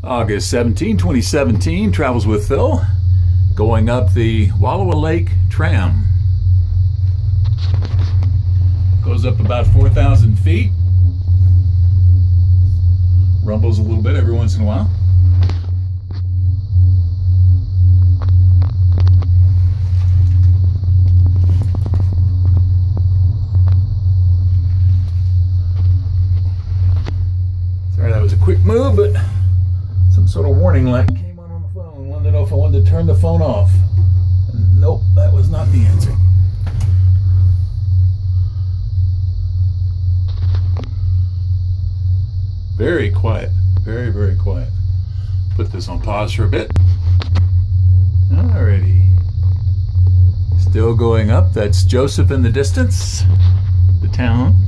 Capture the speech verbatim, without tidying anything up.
August seventeenth, twenty seventeen, Travels with Phil, going up the Wallowa Lake Tram. Goes up about four thousand feet. Rumbles a little bit every once in a while. Sorry, that was a quick move, but some sort of warning light came on on the phone. Wanted to know if I wanted to turn the phone off. And nope, that was not the answer. Very quiet, very, very quiet. Put this on pause for a bit. Alrighty. Still going up. That's Joseph in the distance, the town.